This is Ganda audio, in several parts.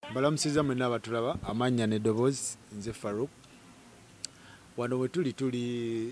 Balamusiza mwenna abatulaba amanya ne Dobozi nze Farouk. Wano we tuli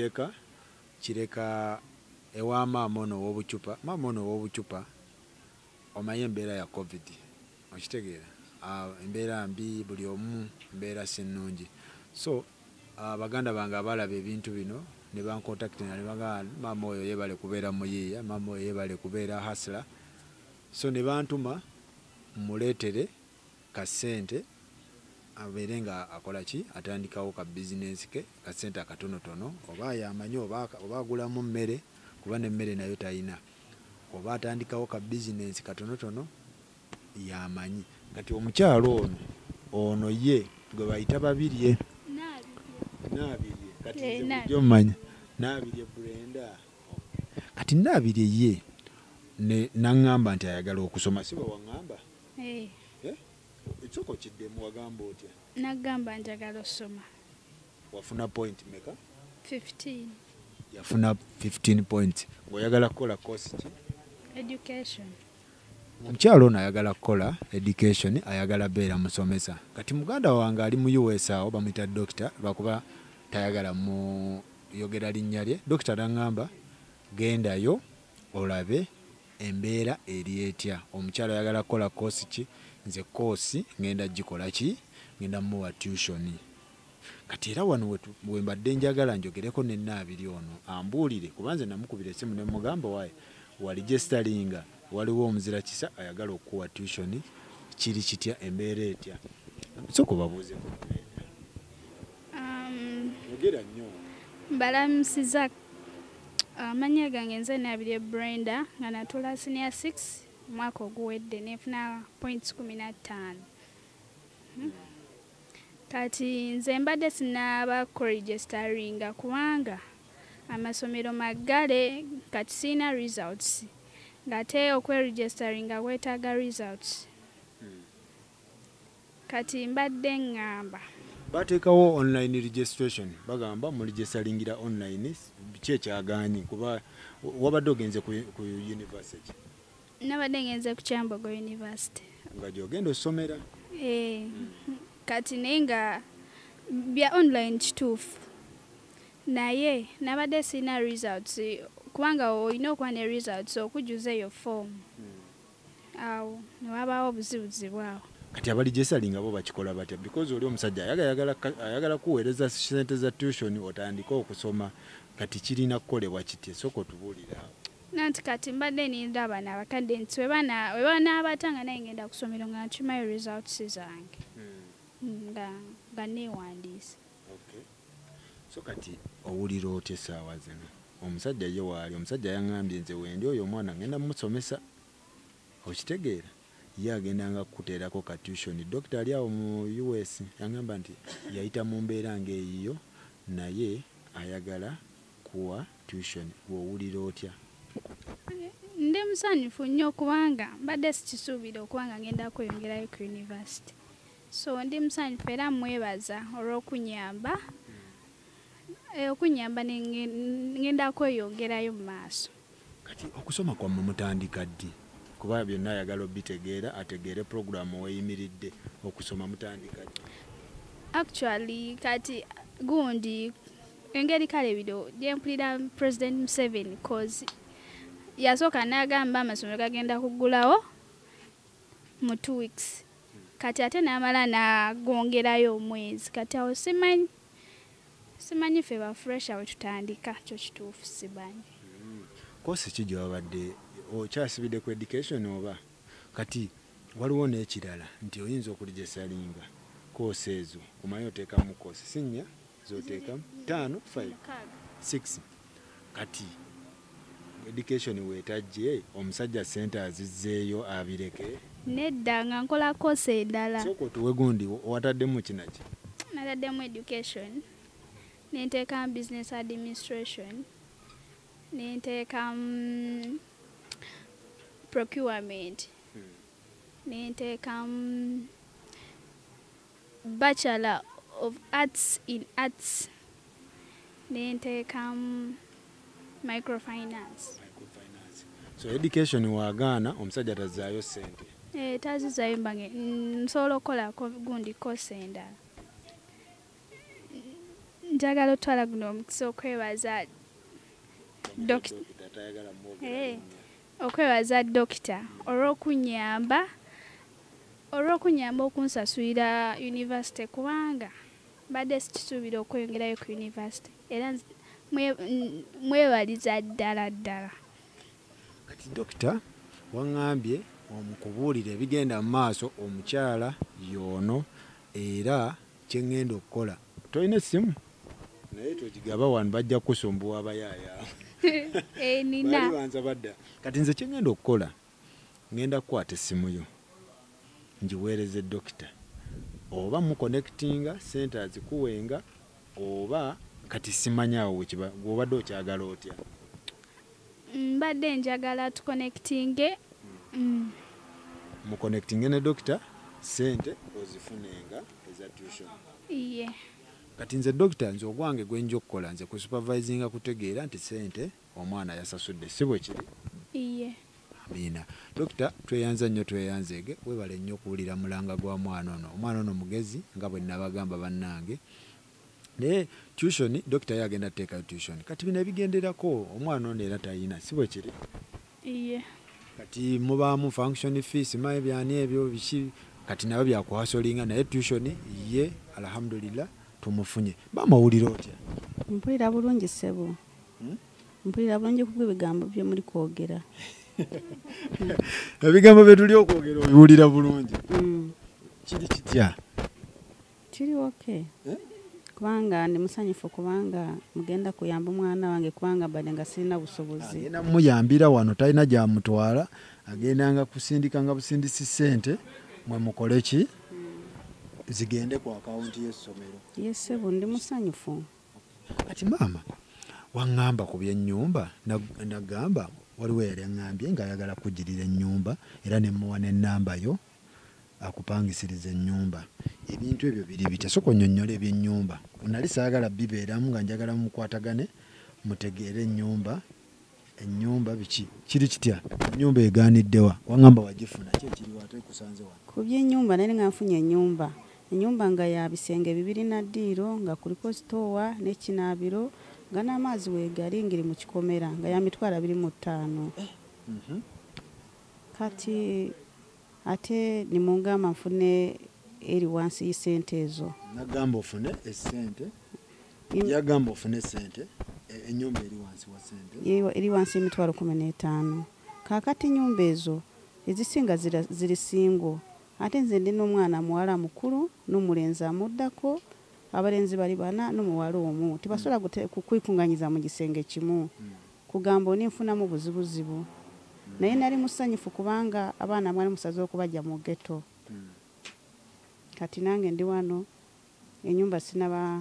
kireka ewa maama ono w'obucupa. Maama ono w'obucupa omanye embeera ya COVID. Okitegeera? Embeera mbi buli omu embeera si nnungi. So baganda bange abalaba ebintu bino ne bankontakiti ne bagamba maama oyo yeebale kubeera muyiiya, maama oyo yeebale kubeera hasla. So ne bantuma muleetere kasente abeere nga akola ki atandikawo ka bizinesi ke kasente akatonotono oba yamanyi oba agulamu mmere kuba n'emmere nayo talina oba atandikawo ka bizinesi katonotono yamanyi. Kati omukyalo ono ye gwe bayita Babirye. Nabirye kati nze mmanyi Nabirye Brenda. Kati Nabirye ye ne nangamba nti ayagala okusoma siba wangamba? Ekiko kiddemu wagamba otya? Nagamba njagala osoma. Wafuna point meka? 15. Yafuna 15 points. Oyagala kukola course ki? Education. Omukyalo ono ayagala kukola education, ayagala beera musomesa. Kati muganda wange ali mu US awo bamuyita doctor lwakuba tayagala mu yogera linnya lye. Doctor n'angamba gendayo olabe embeera eri etya. Omukyalo ayagala kukola course ki? Nze course ngenda gikola ki? Ngenda muwa tuition. Kati era wano we mbadde njagala njogereko ne Nabirye ono ambuulire kuba nze namukubira essimu ne mugamba waaye waligestaringa waliwo omuzira kisa ayagala okuwa tuition kiri kitya embeera etya. Soko babuuzeeko. Yogera nnyo. Mbalamusiza amanya gange nze Nabirye Brenda nga natula senior 6 mwaka oguwedde nefuna points 15. Kati nze mbadde sinaba kuregisteringa kubanga amasomero magale kati sina results. Ngate okweregisteringa kwetaaga results. Kati mbadde ngamba bateekawo online registration bagamba mu registeringira online biki ekyagaanyi kuba wabadde ogenze ku university? Nabadde ngenze ku Kyambogo University. Nga gy'ogenda osomera? Kati naye nga bya online kituufu naye nabadde sina results kubanga olina okuba ne results okujuza eyo form. Awo ne wabaawo obuzibuzibu awo. Kati abaligiseringa bo bakikola batya? Because oli omusajja ayagala kuweereza ssente za tuition otandika okusoma kati kirina kukolebwa kitya? Soko tubuulira. Nanti kati mbadde ninda abaana abakadde nti we banaabatanga naye ngenda kusomero nga nkimayo results zange. Nga neewandiisa. Okay. So kati owulira otya essaawa zino? Omusajja ye waali, omusajja yaŋŋambye nze wendi oyo omwana ngenda musomesa. Okitegeera? Ye agendanga kukuteerako ka tuition. Dokita ali awo mu US yaŋŋamba nti yayita mu mbeera ng'eyiyo naye ayagala kuwa tuition. Owulira otya? Ndi musanyufu nnyo kubanga mbadde sikisuubira okubanga ngenda kweyongerayo ku university. So ndi musanyufu era mwebaza olw'okunyamba. Okunyamba ngenda kweyongerayo mu maaso. Kati okusoma kwammwe mutandika ddi? Kuba byonna ayagala obitegeera ategeere programu weyimiridde. Okusoma mutandika ddi? Actually kati gundi engeri kale bino gyempulira President Museveni cause yasooka n'agamba amasomero gagenda kuggulawo mu 2 weeks. Kati ate n'amala n'agongerayo omwezi. Kati awo simanyi ffe ba fresh awe tutandika kyo kituufu simanyi. Kosi ki gy'obadde okyasibidde ku education oba? Kati waliwo n'ekirala nti oyinza okuligesalinga kosi ezo omanyi oteekamu kosi sinnya zoteekamu 5, 5, 6. Kati education weetajje omusajja ssente azizzeeyo abireke? Nedda nga nkola kosi endala. Soko tuwe gundi wataddemu kinaki? Nataddemu education, nenteekamu business administration, nenteekamu procurement, nenteekamu Bachelor of Arts in Arts, nenteekamu microfinance. So education wagaana omusajja tazaayo ssente? Tazizayo mbange nsobola okukolako gundi kosa endala. Njagala otwala guno omukisa okwebaza okwebaza dokita olw'okunyamba okunsasulira university kubanga mbadde sikisuubira okweyongerayo ku university era mwebaliza ddala ddala. Kati dokita waŋŋambye omukubuulira ebigenda mu maaso omukyala y'ono era kye ŋŋenda okukola. Tolina essimu? Naye togigaba wano bajja kusumbuwa abayaaya. Nina. Bali banza badda. Kati nze kye ŋŋenda okukola ŋŋenda kukwata essimu yo ngiweereze dokita oba muconnectinga sente azikuwenga oba kati simanyaawo wekiba gw'obadde okyagala otya. Mbadde njagala tuconnectinge. Muconnectinge ne dokita sente ozifunenga eza tuition. Iye. Kati nze dokita nze ogwange gwenja okukola nze kusupervisinga kutegeera nti sente omwana yasasudde si bwe kiri. Iye. Amina. Dokita tweyanza nnyo tweyanzeege webale nnyo okuwulira mulanga gwa mwana ono. Omwana ono mugezi nga bwe nabagamba bannange. Naye tuition dokita yagenda ateekayo tuition. Kati bino ebigenderako omwana ono era tayina si bwe kiri. Iye. Kati mubaamu function fees maye byani ebyo biki kati nabo byakuhasolinga naye tuition ye alhamdulillah tumufunye. Bamawulira otya? Mpulira bulungi ssebo. Mpulira bulungi ku bigambo bye muri kwogera. Ebigambo bye tuli okwogera obiwulira bulungi. Kiri kitya? Kiri okay. Kubanga ndi musanyufu kubanga mugenda kuyamba omwana wange kubanga bade nga sirina busobozi. Agenda muyambira wano talina gyamutwala agendanga kusindika nga busindisi sente mwe mukole ki zigende ku akawunti y'essomero. Ssebo ndi musanyufu. Kati maama waŋŋamba ku by'ennyumba nagamba waliwo yali aŋŋambye ng'ayagala kugirira ennyumba era ne muwa n'ennamba yo akupangisiriza ennyumba. Ebintu ebyo biri bitya soko nnyonnyola eby'ennyumba. Nali saagala bibeeramu nga njagala mukwatagane mutegeere ennyumba biki kiri kitya ennyumba egaaniddewa waŋŋamba wagifuna ki ekiriwo ate kusanze wano. Ku by'ennyumba nali nga nfunye ennyumba nga ya bisenge bibiri na ddiiro nga kuliko sitoowa n'ekinaabiro nga n'amazzi weegali ngiri mu kikomera nga ya mitwalo 25. Kati ate nimungamba nfune eri wansi y'essente ezo. Nagamba ofune essente yagamba ofune sente ennyumba eri wansi wa sente eri wansi y'emitwalo 15. Kaakati nyumba ezo ezisinga ziri singo ate nze ndi n'omwana muwala mukulu n'omulenzi amuddako abalenzi bali 4 n'omuwala omu tibasobola kukwikunganyiza mu gisenge kimu kugamba oninfunamu buzibuzibu. Naye nali musanyufu kubanga abaana mwali musaze okubajja mu ghetto. Kati nange ndi wano ennyumba sinafuna.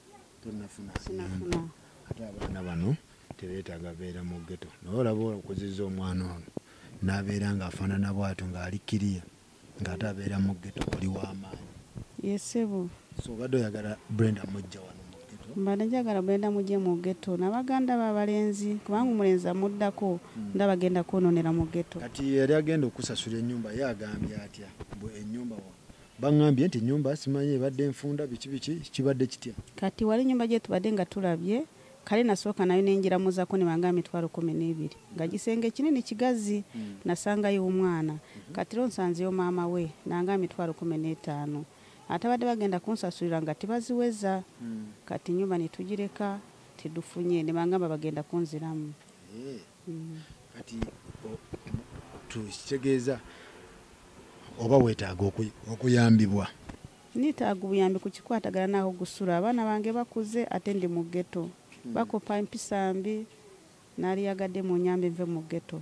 Ate abaana bano tebeetaaga beera mu ghetto. Naye olaba okuzizza omwana ono n'abeera ng'afaanana bw'atyo ng'ali kiriya ng'ate abeera mu ghetto oli w'amaanyi. Ssebo. So obadde oyagala Brenda mujja wano mu ghetto? Mbadde njagala Brenda mujje mu ghetto n'abaganda b'abalenzi kubanga omulenzi amuddako ndaba agenda kwonoonera mu ghetto. Kati yali agenda okusasula ennyumba ye agambye atya ennyumba baŋŋambye nti ennyumba simanyi ebadde enfunda biki kibadde kitya. Kati wali ennyumba gye tubadde nga tulabye kale nasooka nayo nenjiramuzaako ne banga emitwalo 12 nga gisenge kinene kigazi nasangayo omwana kati ro nsanzeyo maama we nanga emitwalo 15 ate badde bagenda kunsasulira nga tibaziweza kati nyumba netugireka tidufunye ne bangamba bagenda kunziramu. Kati tukitegeeza oba weetaaga okuyambibwa. Nitaaga obuyambi ku kikwatagana naho gusula abaana bange bakuze ate ndi mu ghetto. Bakopa empisa mbi nali yagadde mu nyambe nve mu ghetto.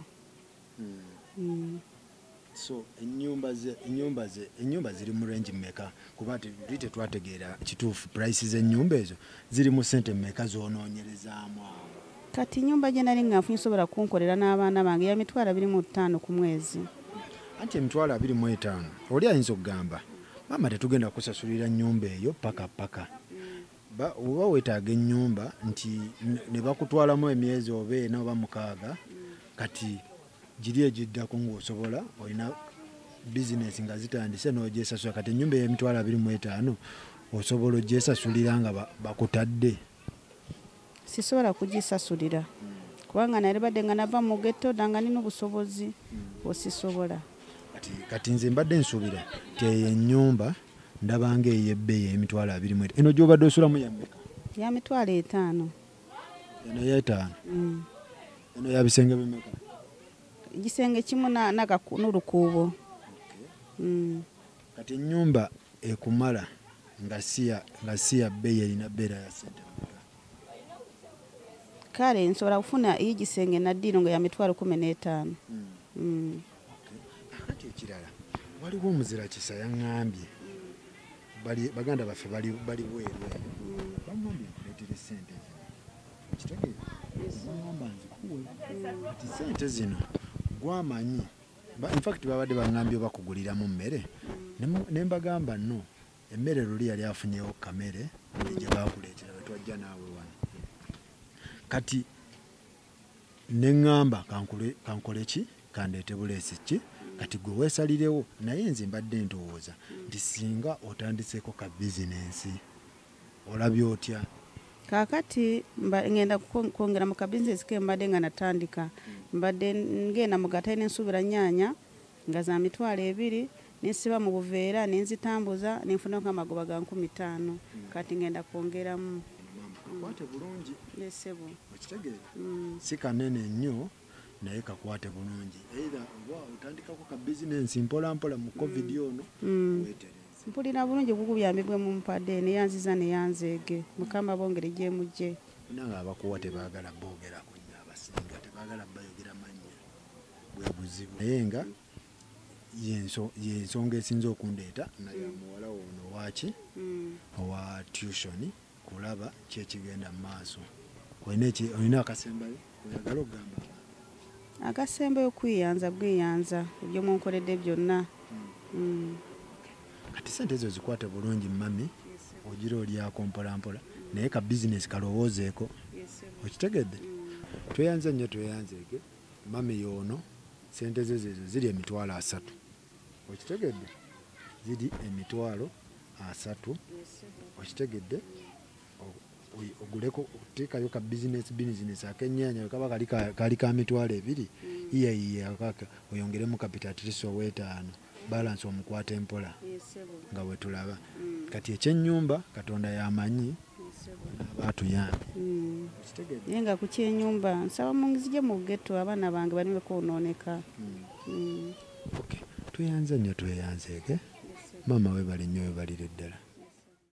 So ennyumba ziri mu range mmeka kuba tetwategeera kituufu prices ennyumba ezo ziri mu sente mmeka zoonoonyerezaamu awo. Kati nyumba gye nali nga nfunye sobola kunkolera n'abaana bange ya mitwalo 25 ku mwezi. Anti emitwalo 25 oli ayinza okugamba maama tetugenda kusasulira nnyumba eyo paka oba weetaaga ennyumba nti ne bakutwalamu emyezi oba 4 oba 6 kati giri egiddako ng'osobola olina business nga zitandise n'ogyesasula kati ennyumba y'emitwalo 25 osobola ogyesasulira nga bakutadde. Sisobola kugisasulira kubanga nali badde nga nava mu ghetto nga nina obusobozi osisobola. Kati nze mbadde nsuubira ti eyo ennyumba ndabanga ey'ebbeeyi y'emitwalo 25. Eno gy'obadde osulamu ya mmeka? Ya mitwalo 5. Eno ya 5. Eno ya bisenge bimeka? Igisenge kimu n'olukuubo. Kati ennyumba ekumala nga si ya bbeeyi erina bbeera ya ssente mmeka? Kale nsobola kufuna igisenge na ddiiro nga ya mitwalo 15. Kati ekirala waliwo omuzira kisa yaŋŋambye baganda baffe bali bweru bamwambye nkuleetere ssente zino kitegeeza bagamba nzikuwe kati ssente zino gwamanyi infact babadde baŋŋambye bakuguliramu mmere ne mbagamba no emmere luli yali afunyewo kamere gye bakuleetera bwe twajja naawe wano kati ne ŋŋamba kankole ki kandeete buleesi ki kati gwe weesalirewo naye nze mbadde ndowooza nti singa otandiseeko ka bizinensi olabye otya? Kaakati ngenda kwongera mu ka bizinesi ke mbadde nga natandika mbadde ngenda mu gatale n'ensuubira nnyaanya nga za mitwalo 2 nensiba mu buveera nenzitambuza nenfunako amagoba ga 15 kati ngenda kwongeramu. Kakwate bulungi nesebo okitegeera si kanene nnyo naye kakwate bulungi era otandikako ka bizinensi mpola mu covid ono weetereze. Mpulira bulungi kukuyambibwe mu mpadde neyanziza neyanzeege mukama bongere gye mujje nanga abakuwa tebaagala boogera ku nnyo abasinga tebaagala bayogera mannya bwe buzibu naye nga yensonga esinza okundeeta naye muwala ono waaki owa tuition kulaba kyekigenda mu maaso. Olina akasembayo oyagala okugamba? Akasembayo kwiyanza bweyanza ebyo munkoledde byonna. Kati ssente ezo zikwate bulungi mami ogira olyako mpolampola naye ka bizinesi kalowoozeeko okitegedde. Tweyanze nnyo tweyanzeeke mami yoono ssente ze ezo ziri emitwalo 3 okitegedde ziri emitwalo 3 okitegedde oguleko oteekayo ka bizinesi ak'ennyaanya kaba kali ka mitwalo 2 iyakaka oyongeremu kapita triso w'etaano balance omukwata empola nga bwe tulaba kati ekyennyumba Katonda yamanyi n'abaatuyambye naye nga ku kyennyumba nsaba mungizije mu ghetto abaana bange baleme kwonooneka. Tweyanze nnyo tweyanzeeke maama we bali nnyo we balire ddala.